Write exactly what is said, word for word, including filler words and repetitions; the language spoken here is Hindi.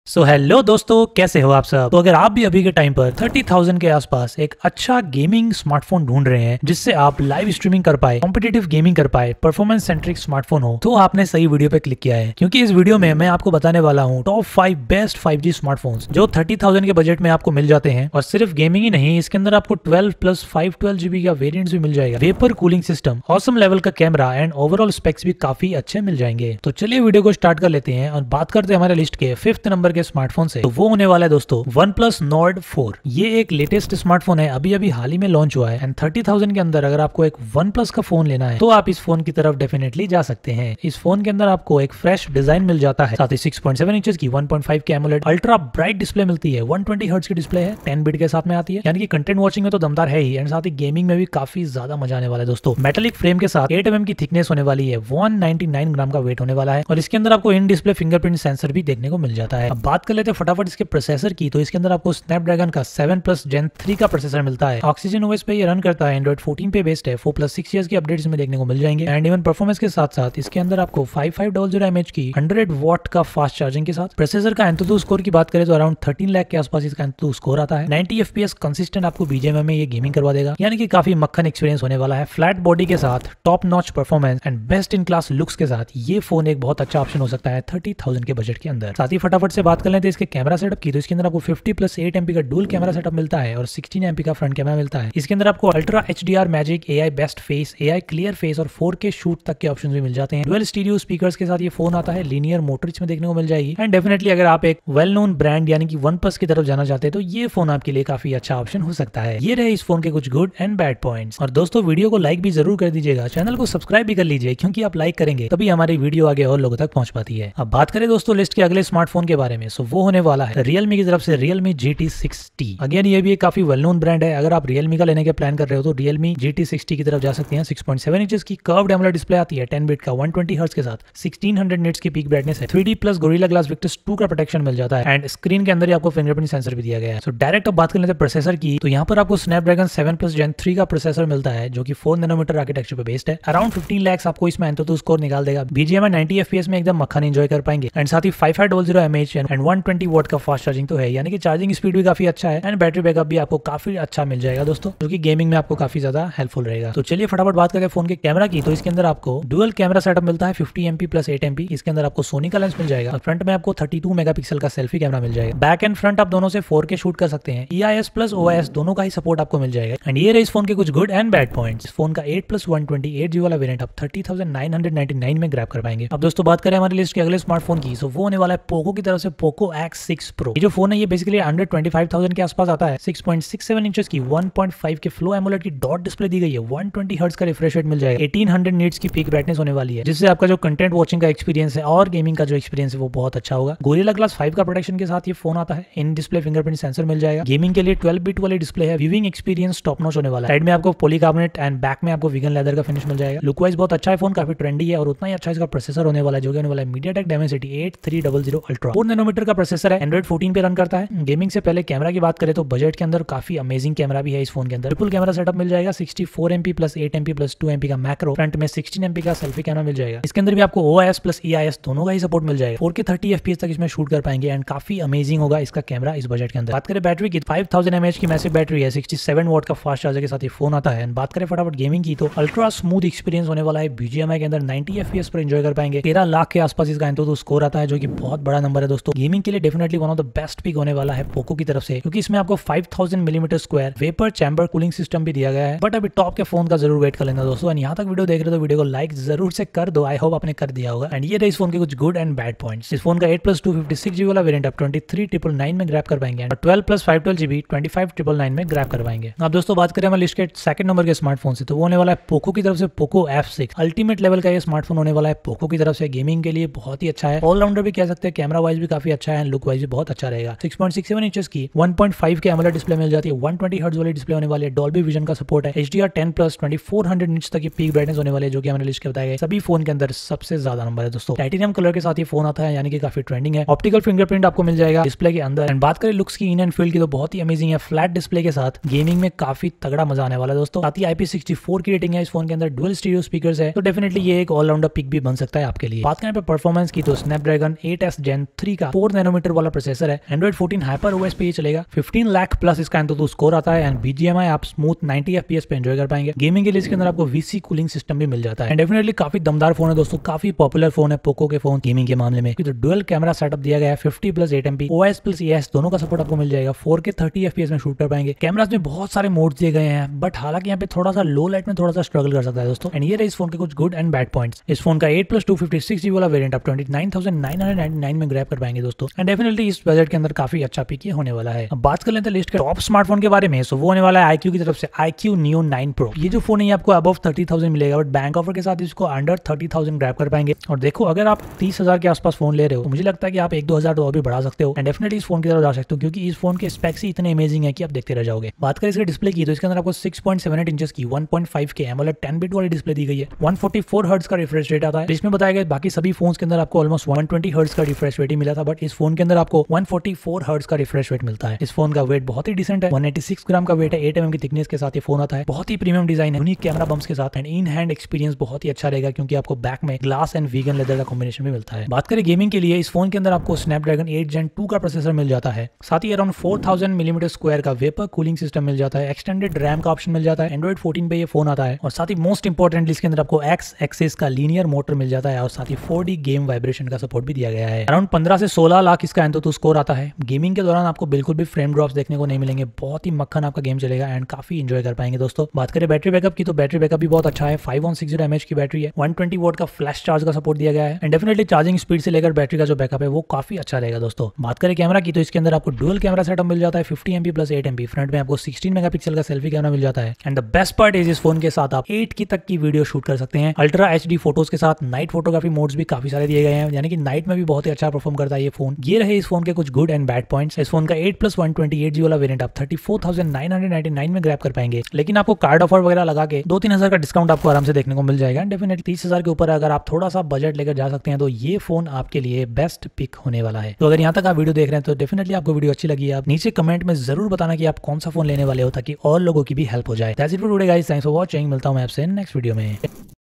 सो so, हेलो दोस्तों, कैसे हो आप सब। तो अगर आप भी अभी के टाइम पर तीस हज़ार के आसपास एक अच्छा गेमिंग स्मार्टफोन ढूंढ रहे हैं जिससे आप लाइव स्ट्रीमिंग कर पाए, कॉम्पिटिटिव गेमिंग कर पाए, परफॉर्मेंस सेंट्रिक स्मार्टफोन हो, तो आपने सही वीडियो पे क्लिक किया है। क्योंकि इस वीडियो में मैं आपको बताने वाला हूँ top five best five G smartphones जो तीस हज़ार के बजट में आपको मिल जाते हैं। और सिर्फ गेमिंग ही नहीं, इसके अंदर आपको twelve plus five twelve GB का वेरियंट भी मिल जाएगा, vapour cooling system, awesome level का कैमरा एंड ओवरऑल स्पेक्स भी काफी अच्छे मिल जाएंगे। तो चलिए वीडियो को स्टार्ट कर लेते हैं और बात करते हैं हमारे लिस्ट के फिफ्थ नंबर के स्मार्टफोन से। वो होने वाला है दोस्तों OnePlus Nord फोर। ये एक लेटेस्ट स्मार्टफोन है, अभी अभी हाल ही में लॉन्च हुआ है एंड तीस हज़ार के अंदर अगर आपको एक OnePlus का फोन लेना है तो आप इस फोन की तरफ डेफिनेटली जा सकते हैं। इस फोन के अंदर आपको एक फ्रेश डिजाइन मिल जाता है, साथ ही सिक्स पॉइंट सेवन इंचेस की one point five K AMOLED ultra bright display मिलती है, वन ट्वेंटी हर्ट्ज की डिस्प्ले है, टेन बिट के साथ में आती है, यानी कि कंटेंट वॉचिंग में तो दमदार है ही एंड साथ ही गेमिंग में भी काफी ज्यादा मजा आने वाला है दोस्तों। मेटालिक फ्रेम के साथ एट एम एम की थिकनेस होने वाली है, वन नाइंटी नाइन ग्राम का वेट होने वाला है और इसके अंदर आपको इन डिस्प्ले फिंगरप्रिंट सेंसर भी देखने को मिल जाता है। अब बात कर लेते हैं फटाफट इसके प्रोसेसर की। तो इसके अंदर आपको स्नैपड्रैगन का सेवन प्लस जेन थ्री का प्रोसेसर मिलता है, ऑक्सीजन ओएस पे ये रन करता है, एंड्रॉइड फोर्टीन पे बेस्ड है, फोर प्लस सिक्स ईयर्स की अपडेट्स में देखने को मिल जाएंगे एंड इवन परफॉर्मेंस के साथ साथ इसके अंदर आपको five five double zero mAh की हंड्रेड वॉट का फास्ट चार्जिंग के साथ। प्रोसेसर का एंतुतु स्कोर की बात करें तो अराउंड थर्टीन लाख के आसपास इसका एंतुतु स्कोर आता है। नाइंटी एफपीएस कंसिस्टेंट आपको बीजीएमआई में ये गेमिंग करवा देगा, यानी कि काफी मक्खन एक्सपीरियंस होने वाला है। फ्लैट बॉडी के साथ top notch performance and best in class looks के साथ ये फोन एक बहुत अच्छा ऑप्शन हो सकता है तीस हज़ार के बजट के अंदर। साथ ही फटाफट से बात कर लेते हैं इसके कैमरा सेटअप की। तो इसके अंदर आपको फिफ्टी प्लस एट एमपी का डुअल कैमरा सेटअप मिलता है और सिक्सटीन एमपी का फ्रंट कैमरा मिलता है। इसके अंदर आपको ultra HDR magic, AI best face, AI clear face और फोर के शूट तक के ऑप्शंस भी मिल जाते हैं। डुअल स्टीरियो स्पीकर्स के साथ ये फोन आता है, लीनियर मोटर इसमें देखने को मिल जाएगी एंड डेफिनेटली अगर आप एक वेल नोन ब्रांड यानी कि OnePlus की तरफ जाना चाहते हैं तो ये फोन आपके लिए काफी अच्छा ऑप्शन हो सकता है। ये रहे इस फोन के कुछ गुड एंड बैड पॉइंट्स। और दोस्तों वीडियो को लाइक भी जरूर कर दीजिएगा, चैनल को सब्सक्राइब भी कर लीजिए, क्योंकि आप लाइक करेंगे तभी हमारी वीडियो आगे और लोगों तक पहुंच पाती है। अब बात करें दोस्तों लिस्ट के अगले स्मार्टफोन के बारे में, सो वो होने वाला है Realme की तरफ से Realme G T sixty. Again ये भी एक काफी वेल नोन ब्रांड है, अगर आप Realme का लेने के प्लान कर रहे हो तो Realme जी टी सिक्सटी की तरफ जा सकते हैं। सिक्स पॉइंट सेवन इंचेस की कर्व्ड एमोलेड डिस्प्ले आती है, टेन बिट का वन ट्वेंटी हर्ट्ज के साथ, सिक्सटीन हंड्रेड निट्स की पीक ब्राइटनेस है, three D plus Gorilla Glass Victus two का प्रोटेक्शन मिल जाता है एंड स्क्रीन के अंदर ही आपको फिंगरप्रिंट सेंसर भी दिया गया है। सो डायरेक्ट अब बात कर लेते हैं प्रोसेसर की। तो यहाँ पर आपको Snapdragon seven plus gen three का प्रोसेसर मिलता है जो कि फोर नैनोमीटर आर्किटेक्चर पे बेस्ड है। अराउंड फिफ्टीन लाख आपको इसमें एंतुतु स्कोर निकाल देगा। बीजीएमआई नाइंटी एफपीएस में एकदम मक्खन एंजॉय कर पाएंगे एंड साथ ही five five double zero mAh and one twenty watt का फास्ट चार्जिंग तो है, यानी कि चार्जिंग स्पीड भी काफी अच्छा है एंड बैटरी बैकअप भी आपको काफी अच्छा मिल जाएगा दोस्तों, जो कि गेमिंग में आपको काफी ज्यादा हेल्पफुल रहेगा। तो चलिए फटाफट बात करते हैं फोन के कैमरा की। तो इसके अंदर आपको डुअल कैमरा सेटअप मिलता है, fifty MP plus eight MP. इसके अंदर आपको सोनी का लेंस मिल जाएगा और फ्रंट में आपको थर्टी टू मेगापिक्सल का सेल्फी कैमरा मिल जाएगा। बैक एंड फ्रंट आप दोनों से फोर के शूट कर सकते हैं। E I S plus O I S दोनों का ही सपोर्ट आपको मिल जाएगा एंड ये रहे इस फोन के कुछ good and bad points. Phone का eight plus one twenty eight G वाला वेरिएंट आप thirty thousand nine hundred ninety nine में ग्रैब कर पाएंगे। अब दोस्तों बात करें हमारी लिस्ट के अगले स्मार्टफोन की, सो वो होने वाला है पोको की तरफ से पोको एक्स सिक्स प्रो। ये जो फोन है ये basically under twenty five thousand के आसपास आता है। Six point six seven inches की one point five K flow AMOLED की डॉट डिस्प्ले दी गई है, वन ट्वेंटी हर्ट्ज का रिफ्रेश रेट मिल जाएगा, एटीन हंड्रेड निट्स की पीक ब्राइटनेस होने वाली है, जिससे आपका जो कंटेंट वॉचिंग का एक्सपीरियंस है और गेमिंग का जो एक्सपीरियंस है वो बहुत अच्छा होगा। गोरिल्ला ग्लास फाइव का प्रोटेक्शन के साथ ये फोन आता है, इन डिस्प्ले फिंगरप्रिंट सेंसर मिल जाएगा। गेमिंग के लिए ट्वेल्व बिट वाली डिस्प्ले है, व्यूइंग एक्सपीरियंस टॉप नॉच होने वाला है। साइड में आपको पॉलीकार्बोनेट एंड बैक में आपको वीगन लेदर का फिनिश मिल जाएगा। लुक वाइज बहुत अच्छा है फोन, काफी ट्रेंडी है और उतना ही अच्छा इसका प्रोसेसर होने वाला है, जो कि होने वाला है MediaTek Dimensity eight three double zero ultra. Four nanometer का प्रोसेसर है, एंड्रॉइड फोर्टीन पे रन करता है। गेमिंग से पहले कैमरा की बात करें तो बजट के अंदर काफी अमेजिंग कैमरा भी है इस फोन के अंदर। ट्रिपल कैमरा सेटअप मिल जाएगा, sixty four MP plus eight MP plus two MP का मैक्रो, फ्रंट में सिक्सटीन एमपी का सेल्फी कैमरा मिल जाएगा। इसके अंदर भी आपको O I S plus E I S दोनों का ही सपोर्ट मिल जाएगा। फोर के थर्टी एफपीएस तक इसमें शूट कर पाएंगे एंड काफी अमेजिंग होगा इसका कैमरा इस बजट के अंदर। बात करें बैटरी की, फाइव थाउजेंड एमएच की मैसिव बैटरी है, सिक्सटी सेवन वॉट का फास्ट चार्जर के साथ ये फोन आता है। एंड बात करें फटाफट गेमिंग की तो अल्ट्रा स्मूथ एक्सपीरियंस होने वाला है, बीजीएमआई के अंदर नाइंटी एफपीएस पर एंजॉय कर पाएंगे। तेरह लाख के आसपास इसका एंतुतु स्कोर आता है, जो कि बहुत बड़ा नंबर है दोस्तों। गेमिंग के लिए definitely one of the best pick होने वाला है पोको की तरफ से, क्योंकि इसमें आपको five thousand millimetre square vapour chamber cooling system भी दिया गया है। बट अभी टॉप के फोन का जरूर वेट कर लेना दोस्तों। एंड यहाँ तक वीडियो देख रहे हो तो वीडियो को लाइक जरूर से कर दो, आई होप आपने कर दिया होगा। एंड ये रहे इस फोन के कुछ गुड एंड बैड पॉइंट्स। इस फोन का eight plus two fifty six GB वाला वेरिएंट आप ट्वेंटी थ्री ट्रिपल नाइन में ग्रैब कर पाएंगे और twelve plus five twelve GB twenty five triple nine में ग्रैब कर पाएंगे। अब दोस्तों बात करें हमारे लिस्ट के सेकंड नंबर के स्मार्टफोन से, तो वो होने वाला है पोको की तरफ से Poco F six. Ultimate level का ये स्मार्टफोन होने वाला है पोको की तरफ से। गेमिंग के लिए बहुत ही अच्छा है, ऑलराउंडर भी कह सकते हैं, कैमरा वाइज भी काफी अच्छा है एंड लुक वाइज भी बहुत अच्छा रहेगा। Six point six seven inches की one point five K AMOLED display मिल जाती है, वन ट्वेंटी हर्ट्ज वाली डिस्प्ले होने वाली है, डॉल्बी विजन का सपोर्ट है, HDR ten plus twenty four hundred nits तक की पीक ब्राइटनेस होने वाली है, जो कि हमारे लिस्ट के बताए गए सभी फोन के अंदर सबसे ज्यादा नंबर है दोस्तों। टाइटेनियम कलर के साथ ये फोन आता है, यानी कि काफी ट्रेंडिंग है। ऑप्टिकल फिंगरप्रिंट आपको मिल जाएगा डिस्प्ले के अंदर। एंड बात करें लुक्स की, इन एंड फील की, तो बहुत ही अमेजिंग है। फ्लैट डिस्प्ले के साथ गेमिंग में काफी तगड़ा मजा आने वाला है दोस्तों। साथ ही आई पी सिक्सटी फोर की रेटिंग है इस फोन के अंदर, डुअल स्टीरियो स्पीकर्स है, तो डेफिनेटली ये एक ऑलराउंडर पिक भी बन सकता है आपके लिए। बात करें पे परफॉर्मेंस की तो Snapdragon eight S gen three का फोर नैनोमीटर वाला प्रोसेसर है। एंड्रॉइड फोर्टीन हाइपर ओएस पे ये चलेगा। फिफ्टीन लाख प्लस इसका एंतुतु स्कोर आता है एंड बीजीएमआई आप स्मूथ नाइंटी एफपीएस पे एंजॉय कर पाएंगे। गेमिंग के लिए इसके अंदर आपको वीसी कूलिंग सिस्टम भी मिल जाता है एंड डेफिनेटली काफी दमदार फोन है दोस्तों, काफी पॉपुलर फोन है पोको के फोन गेमिंग के मामले में। तो डुअल कैमरा सेटअप दिया गया है, fifty plus eight MP OS plus ES दोनों का सपोर्ट आपको मिल जाएगा। फोर के थर्टी एफपीएस में शूट कर पाएंगे। कैमरास में बहुत सारे मोड्स दिए गए हैं, बट हालांकि यहाँ पे थोड़ा सा लो लाइट में थोड़ा सा स्ट्रगल कर सकता है दोस्तों। एंड ये रहे इस फोन के कुछ गुड एंड बैड पॉइंट्स। इस फोन का eight plus two fifty six GB वाला वेरिएंट आप twenty nine thousand nine hundred ninety nine में ग्रैब कर पाएंगे दोस्तों। एंड डेफिनेटली इस बजट के अंदर काफी अच्छा पिक होने वाला है। अब बात कर लेते हैं लिस्ट के टॉप स्मार्टफोन के बारे में। सो वो होने वाला है आईक्यू की तरफ से आईक्यू नियो नाइन प्रो। ये जो फोन है आपको अबव थर्टी थाउजेंड मिलेगा, बट बैंक ऑफर के साथ इसको अंडर थर्टी थाउजेंड ग्रैब कर पाएंगे। और देखो अगर आप तीस हजार के आसपास फोन ले रहे हो तो मुझे लगता है कि आप एक दो हजार तो और भी बढ़ा सकते हो एंड डेफिनेटली इस फोन की तरफ जा सकते हो, क्योंकि इस फोन के स्पेक्स ही इतने अमेजिंग है कि आप देखते रह जाओगे। बात करें इसके डिस्प्ले की तो इसके अंदर आपको six point seven eight inches की one point five K AMOLED ten bit वाली डिस्प्ले दी गई है। वन फोर्टी फोर हर्ट्ज का रिफ्रेश रेट आता है। इसमें बताया गया बाकी सभी फोन्स के अंदर आपको ऑलमोस्ट वन ट्वेंटी हर्ट्ज का रिफ्रेश रेट ही मिला था, बट इस फोन के अंदर आपको वन फोर्टी फोर हर्ट्ज का रिफ्रेश रेट मिलता है। इस फोन का वेट बहुत ही डिसेंट है, वन एटी सिक्स ग्राम का वेट है, एट एमएम की थिकनेस के साथ ये फोन आता है। बहुत ही प्रीमियम डिजाइन है, यूनिक कैमरा बम्स के साथ एंड इन हैंड एक्सपीरियंस बहुत ही अच्छा रहेगा, क्योंकि आपको बैक में ग्लास एंड वीगन लेदर का कॉम्बिनेशन भी मिलता है। बात करें गेमिंग के लिए, इस फोन के अंदर आपको स्नैपड्रैगन एट जेन टू का प्रोसेसर मिल जाता है। साथ ही around four thousand millimetre square का वेपर कूलिंग सिस्टम मिल जाता है। एक्सटेंडेड रैम का ऑप्शन मिल जाता है। एंड्रॉइड फोर्टीन पे ये फोन आता है और साथ ही मोस्ट इंपॉर्टेंटली इसके अंदर आपको एक्स एक्सिस का लीनियर मोटर मिल जाता है और साथ ही फोर डी गेम वाइब्रेशन का सपोर्ट भी दिया गया है। अराउंड पंद्रह से सोलह लाख इसका एंतुतु स्कोर आता है। गेमिंग के दौरान आपको बिल्कुल भी फ्रेम ड्रॉप्स देखने को नहीं मिलेंगे, बहुत ही मक्खन आपका गेम चलेगा एंड काफी एंजॉय कर पाएंगे दोस्तों। बात करें बैटरी बैकअप की तो बैटरी बैकअप भी बहुत अच्छा है। Five one six zero mAh की बैटरी है। वन ट्वेंटी वोल्ट का फ्लैश चार्ज का सपोर्ट दिया गया है एंड डेफिनेटली चार्जिंग स्पीड से लेकर बैटरी का जो बैकअप है वो काफी अच्छा रहेगा दोस्तों। बात करें कैमरा की तो इसके अंदर आपको डुअल कैमरा सेटअप मिल जाता है। Fifty MP plus eight MP front में आपको सिक्सटीन मेगापिक्सल का सेल्फी कैमरा मिल जाता है and the best part is इस फोन के साथ आप एट की तक की वीडियो शूट कर सकते हैं अल्ट्रा एचडी फोटोज के साथ। नाइट फोटोग्राफी मोड्स भी काफी सारे दिए गए हैं, यानी कि नाइट में भी बहुत ही अच्छा परफॉर्म करता है ये फोन। ये रहे इस फोन के कुछ गुड एंड बैड पॉइंट्स। इस फोन का eight plus one twenty eight G वाला वेरिएंट आप thirty four thousand nine hundred ninety nine में ग्रैब कर पाएंगे, लेकिन आपको कार्ड ऑफर वगैरह लगा के दो तीन हजार का डिस्काउंट आपको आराम से देखने को मिल जाएगा। डेफिनेटली तीस हजार के ऊपर अगर आप थोड़ा सा बजट लेकर जा सकते हैं तो ये फोन आपके लिए बेस्ट पिक होने वाला है। तो अगर यहाँ तक आप वीडियो देख रहे हैं तो डेफिनेटली आपको वीडियो अच्छी लगी है, आप नीचे कमेंट में जरूर बताना कि आप कौन सा फोन लेने वाले हो ताकि और लोगों की भी हेल्प हो जाए। That's it for today guys, thanks for watching. मिलता हूं मैं आपसे नेक्स्ट वीडियो में।